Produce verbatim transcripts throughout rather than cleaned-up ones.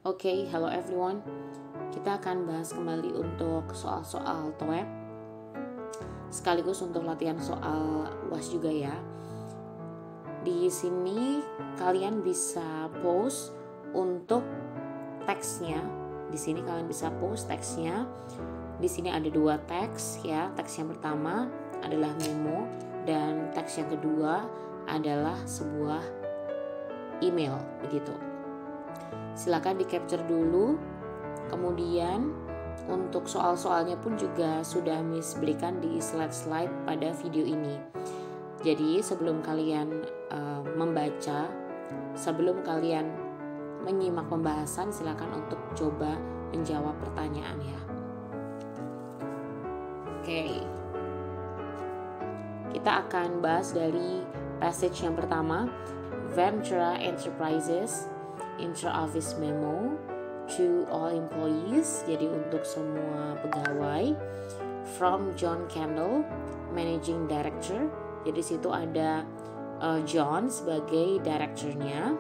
Oke, okay, hello everyone. Kita akan bahas kembali untuk soal-soal T O E P sekaligus untuk latihan soal U A S juga ya. Di sini kalian bisa post untuk teksnya. Di sini kalian bisa post teksnya. Di sini ada dua teks ya. Teks yang pertama adalah memo dan teks yang kedua adalah sebuah email begitu. Silakan di capture dulu. Kemudian untuk soal-soalnya pun juga sudah Miss berikan di slide-slide pada video ini. Jadi sebelum kalian uh, membaca, sebelum kalian menyimak pembahasan, silakan untuk coba menjawab pertanyaan ya. Oke. Okay. Kita akan bahas dari passage yang pertama, Ventura Enterprises Intra-Office Memo to all employees, jadi untuk semua pegawai, from John Kendall, Managing Director. Jadi situ ada uh, John sebagai direkturnya.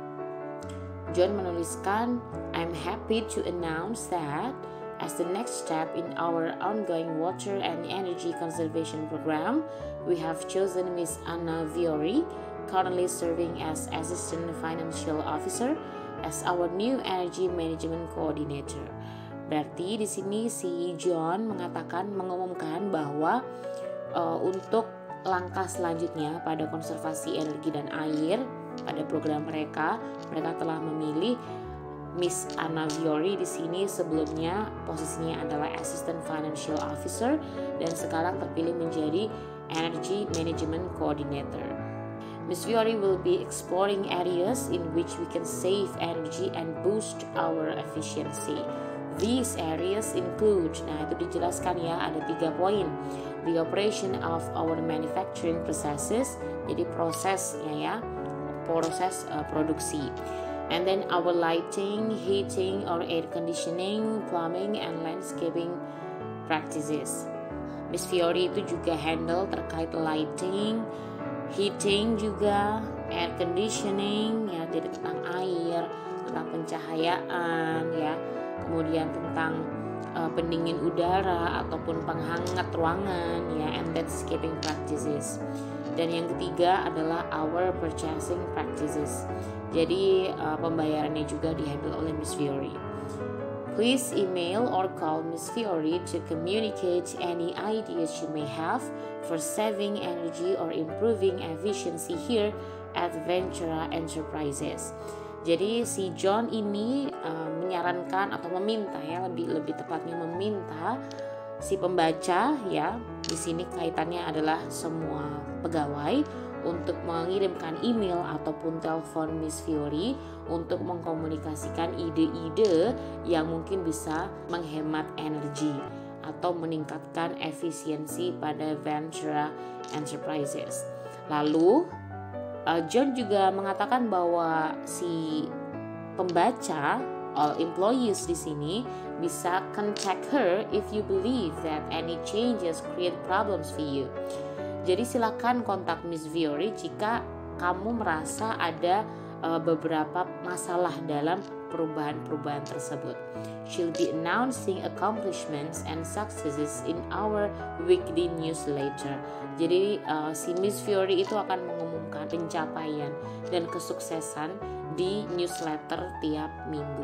John menuliskan, I'm happy to announce that as the next step in our ongoing water and energy conservation program, we have chosen Miss Anna Viori, currently serving as Assistant Financial Officer, as our new Energy Management Coordinator. Berarti di sini si John mengatakan, mengumumkan bahwa uh, untuk langkah selanjutnya pada konservasi energi dan air pada program mereka, mereka telah memilih Miss Anna Viori. Di sini sebelumnya posisinya adalah Assistant Financial Officer dan sekarang terpilih menjadi Energy Management Coordinator. Miss Viori will be exploring areas in which we can save energy and boost our efficiency. These areas include, nah itu dijelaskan ya, ada tiga poin. The operation of our manufacturing processes, jadi prosesnya ya, proses uh, produksi. And then our lighting, heating or air conditioning, plumbing and landscaping practices. Miss Viori itu juga handle terkait lighting, heating juga, air conditioning ya, jadi tentang air, tentang pencahayaan ya, kemudian tentang uh, pendingin udara ataupun penghangat ruangan ya, and landscaping practices. Dan yang ketiga adalah our purchasing practices. Jadi uh, pembayarannya juga dihandle oleh Miss Viori. Please email or call Miss Viori to communicate any ideas you may have for saving energy or improving efficiency here at Ventura Enterprises. Jadi si John ini uh, menyarankan atau meminta ya, lebih lebih tepatnya meminta si pembaca ya, di sini kaitannya adalah semua pegawai untuk mengirimkan email ataupun telepon Miss Viori untuk mengkomunikasikan ide-ide yang mungkin bisa menghemat energi atau meningkatkan efisiensi pada Ventura Enterprises. Lalu John juga mengatakan bahwa si pembaca, all employees di sini, bisa contact her if you believe that any changes create problems for you. Jadi silakan kontak Miss Viori jika kamu merasa ada uh, beberapa masalah dalam perubahan-perubahan tersebut. She'll be announcing accomplishments and successes in our weekly newsletter. Jadi uh, si Miss Viori itu akan mengumumkan pencapaian dan kesuksesan di newsletter tiap minggu.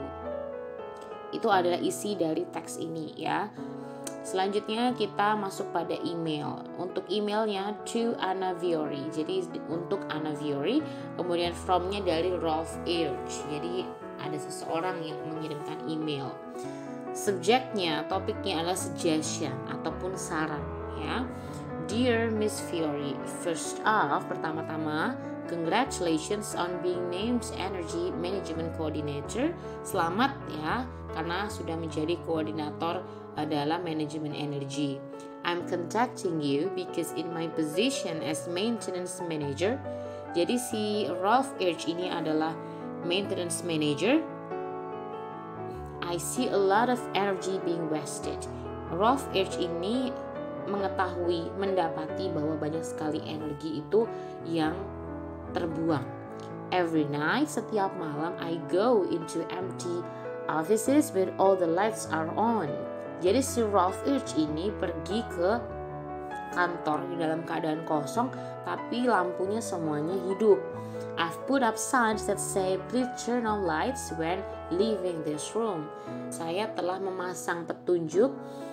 Itu adalah isi dari teks ini ya. Selanjutnya kita masuk pada email. Untuk emailnya to Anna Viori. Jadi untuk Anna Viori, kemudian from-nya dari Rolf Irch. Jadi ada seseorang yang mengirimkan email. Subjeknya, topiknya adalah suggestion ataupun saran ya. Dear Miss Viori, first off, pertama-tama, congratulations on being named Energy Management Coordinator. Selamat ya, karena sudah menjadi koordinator dalam manajemen energi. I'm contacting you because in my position as maintenance manager, jadi si Rolf Irch ini adalah maintenance manager, I see a lot of energy being wasted. Rolf Irch ini mengetahui, mendapati bahwa banyak sekali energi itu yang terbuang. Every night, setiap malam, I go into empty offices but all the lights are on. Jadi si Ralph H ini pergi ke kantor di dalam keadaan kosong tapi lampunya semuanya hidup. I've put up signs that say please turn on lights when leaving this room. Saya telah memasang petunjuk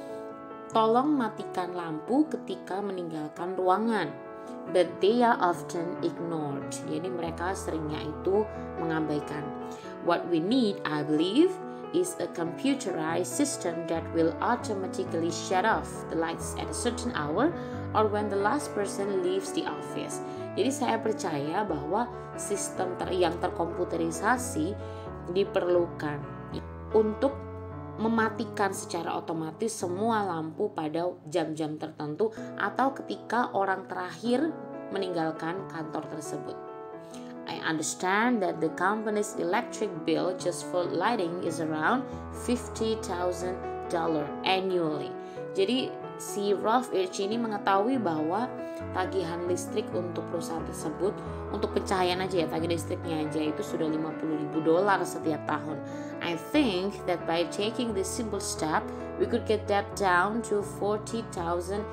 tolong matikan lampu ketika meninggalkan ruangan. But they are often ignored. Jadi mereka seringnya itu mengabaikan. What we need, I believe, is a computerized system that will automatically shut off the lights at a certain hour or when the last person leaves the office. Jadi saya percaya bahwa sistem ter- yang terkomputerisasi diperlukan untuk mematikan secara otomatis semua lampu pada jam-jam tertentu atau ketika orang terakhir meninggalkan kantor tersebut. I understand that the company's electric bill just for lighting is around fifty thousand dollars annually. Jadi si Ralph H ini mengetahui bahwa tagihan listrik untuk perusahaan tersebut, untuk pencahayaan aja ya, tagihan listriknya aja itu sudah lima puluh ribu dolar setiap tahun. I think that by taking this simple step, we could get that down to forty thousand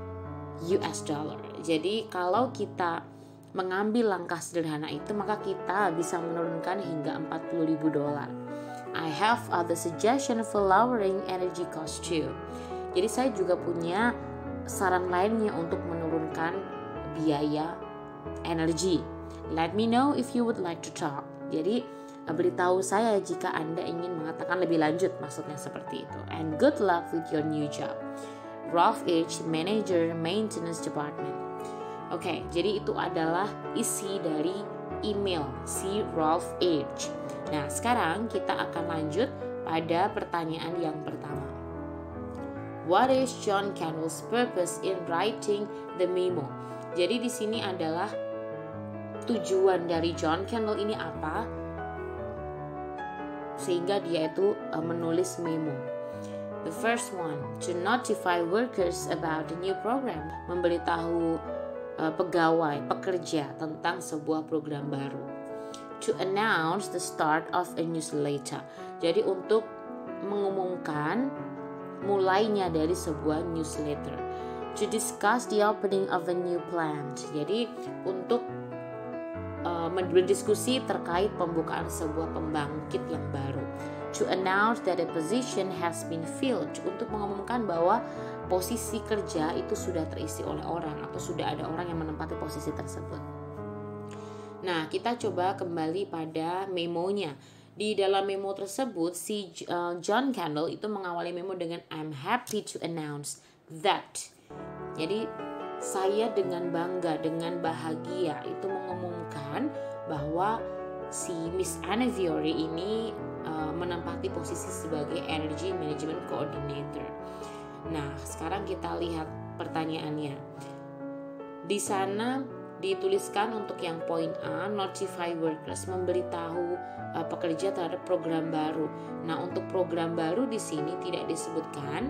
U S dollar. Jadi kalau kita mengambil langkah sederhana itu, maka kita bisa menurunkan hingga empat puluh ribu dolar. I have other suggestion for lowering energy cost too. Jadi saya juga punya saran lainnya untuk menurunkan biaya energi. Let me know if you would like to talk. Jadi beritahu saya jika Anda ingin mengatakan lebih lanjut, maksudnya seperti itu. And good luck with your new job. Ralph H, Manager Maintenance Department. Oke, okay, jadi itu adalah isi dari email si Ralph H. Nah, sekarang kita akan lanjut pada pertanyaan yang pertama. What is John Candle's purpose in writing the memo? Jadi di sini adalah tujuan dari John Candle ini apa, sehingga dia itu uh, menulis memo. The first one, to notify workers about the new program, memberitahu uh, pegawai, pekerja tentang sebuah program baru. To announce the start of a newsletter, jadi untuk mengumumkan mulainya dari sebuah newsletter. To discuss the opening of a new plant, jadi untuk uh, berdiskusi terkait pembukaan sebuah pembangkit yang baru. To announce that a position has been filled, untuk mengumumkan bahwa posisi kerja itu sudah terisi oleh orang atau sudah ada orang yang menempati posisi tersebut. Nah, kita coba kembali pada memonya. Di dalam memo tersebut, si uh, John Candle itu mengawali memo dengan I'm happy to announce that. Jadi, saya dengan bangga, dengan bahagia itu mengumumkan bahwa si Miss Anna Fiore ini uh, menempati posisi sebagai Energy Management Coordinator. Nah, sekarang kita lihat pertanyaannya. Di sana dituliskan untuk yang poin A, notify workers, memberitahu uh, pekerja terhadap program baru. Nah, untuk program baru di sini tidak disebutkan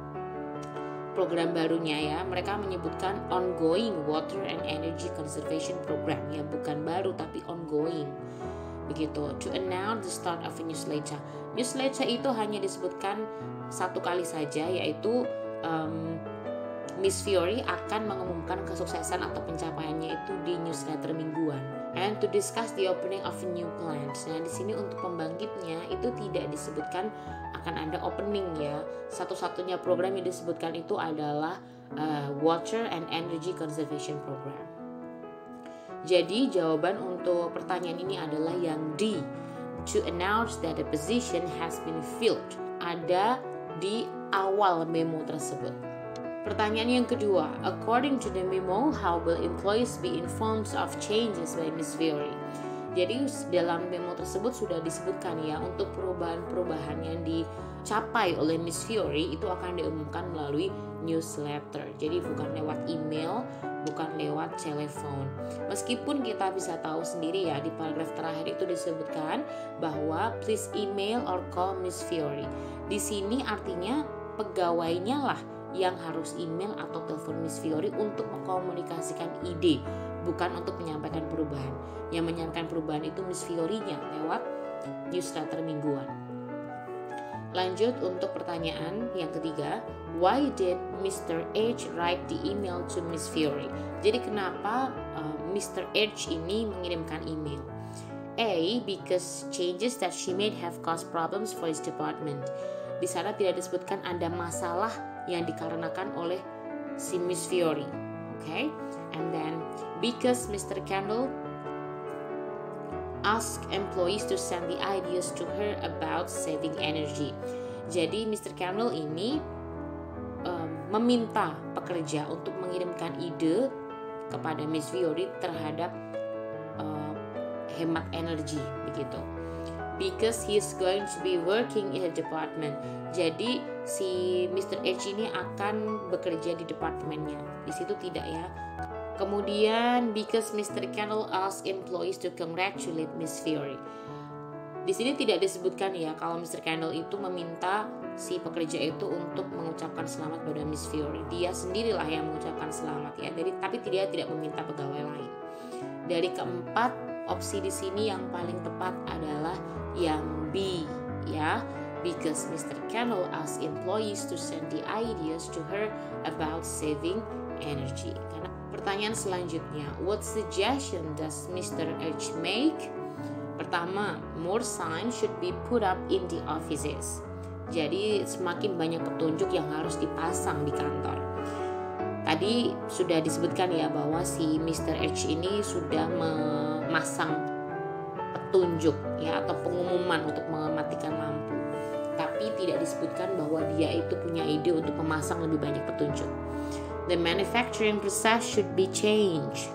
program barunya ya. Mereka menyebutkan ongoing water and energy conservation program, ya bukan baru tapi ongoing. Begitu. To announce the start of a newsletter. Newsletter itu hanya disebutkan satu kali saja, yaitu um, Miss Fiore akan mengumumkan kesuksesan atau pencapaiannya itu di newsletter mingguan. And to discuss the opening of a new plant. Nah, di sini untuk pembangkitnya itu tidak disebutkan akan ada opening ya. Satu-satunya program yang disebutkan itu adalah uh, Water and Energy Conservation Program. Jadi jawaban untuk pertanyaan ini adalah yang D. To announce that the position has been filled. Ada di awal memo tersebut. Pertanyaan yang kedua, according to the memo, how will employees be informed of changes by Miss Fiore? Jadi dalam memo tersebut sudah disebutkan ya, untuk perubahan-perubahan yang dicapai oleh Miss Fiore itu akan diumumkan melalui newsletter. Jadi bukan lewat email, bukan lewat telepon. Meskipun kita bisa tahu sendiri ya, di paragraf terakhir itu disebutkan bahwa please email or call Miss Fiore. Di sini artinya pegawainya lah yang harus email atau telepon Miss Fiore untuk mengkomunikasikan ide, bukan untuk menyampaikan perubahan. Yang menyampaikan perubahan itu Miss Fiore-nya lewat newsletter mingguan. Lanjut untuk pertanyaan yang ketiga. Why did Mister H write the email to Miss Fiore? Jadi kenapa uh, Mister H ini mengirimkan email? A. Because changes that she made have caused problems for his department. Di sana tidak disebutkan ada masalah yang dikarenakan oleh si Miss Fiore. Okay? And then because Mister Kendall ask employees to send the ideas to her about saving energy. Jadi Mister Kendall ini um, meminta pekerja untuk mengirimkan ide kepada Miss Fiore terhadap uh, hemat energi begitu. Because he is going to be working in a department. Jadi si Mister H ini akan bekerja di departemennya. Di situ tidak ya. Kemudian because Mister Kendall asked employees to congratulate Miss Fiore. Di sini tidak disebutkan ya kalau Mister Kendall itu meminta si pekerja itu untuk mengucapkan selamat pada Miss Fiore. Dia sendirilah yang mengucapkan selamat ya. Jadi tapi dia tidak meminta pegawai lain. Dari keempat opsi di sini yang paling tepat adalah yang B ya. Because Mister Kendall asked employees to send the ideas to her about saving energy. Karena pertanyaan selanjutnya, what suggestion does Mister H make? Pertama, more signs should be put up in the offices. Jadi semakin banyak petunjuk yang harus dipasang di kantor. Tadi sudah disebutkan ya bahwa si Mister H ini sudah memasang petunjuk ya atau pengumuman untuk mematikan lampu. Tapi tidak disebutkan bahwa dia itu punya ide untuk memasang lebih banyak petunjuk. The manufacturing process should be changed.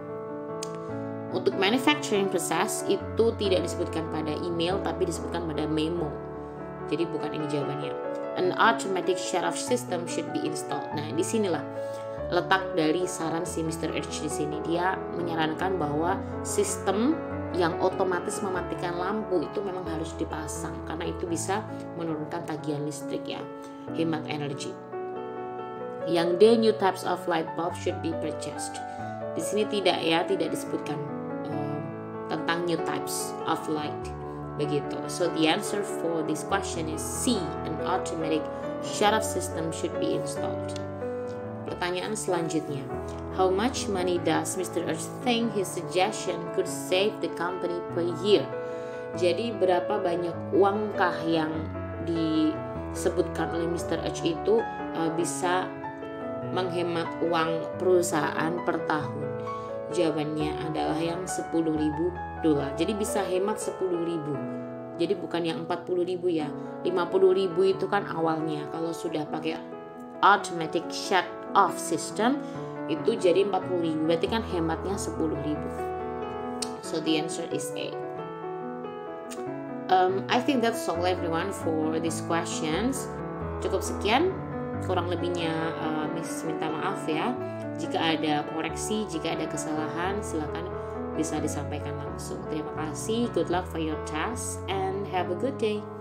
Untuk manufacturing process itu tidak disebutkan pada email tapi disebutkan pada memo. Jadi bukan ini jawabannya. An automatic shut-off system should be installed. Nah, disinilah letak dari saran si Mister H di sini. Dia menyarankan bahwa sistem yang otomatis mematikan lampu itu memang harus dipasang karena itu bisa menurunkan tagihan listrik ya, hemat energi. Yang D, new types of light bulb should be purchased. Di sini tidak ya, tidak disebutkan um, tentang new types of light. Begitu. So the answer for this question is C, an automatic shut-off system should be installed. Pertanyaan selanjutnya, how much money does Mister H think his suggestion could save the company per year? Jadi berapa banyak uangkah yang disebutkan oleh Mister H itu uh, bisa menghemat uang perusahaan per tahun? Jawabannya adalah yang sepuluh ribu dolar. Jadi bisa hemat sepuluh ribu. Jadi bukan yang empat puluh ribu ya. lima puluh ribu itu kan awalnya. Kalau sudah pakai automatic shut off system itu jadi empat puluh ribu. Berarti kan hematnya sepuluh ribu. So the answer is A. Um, I think that's all everyone for these questions. Cukup sekian. Kurang lebihnya uh, Miss minta maaf ya. Jika ada koreksi, jika ada kesalahan, silakan bisa disampaikan langsung. Terima kasih. Good luck for your task and have a good day.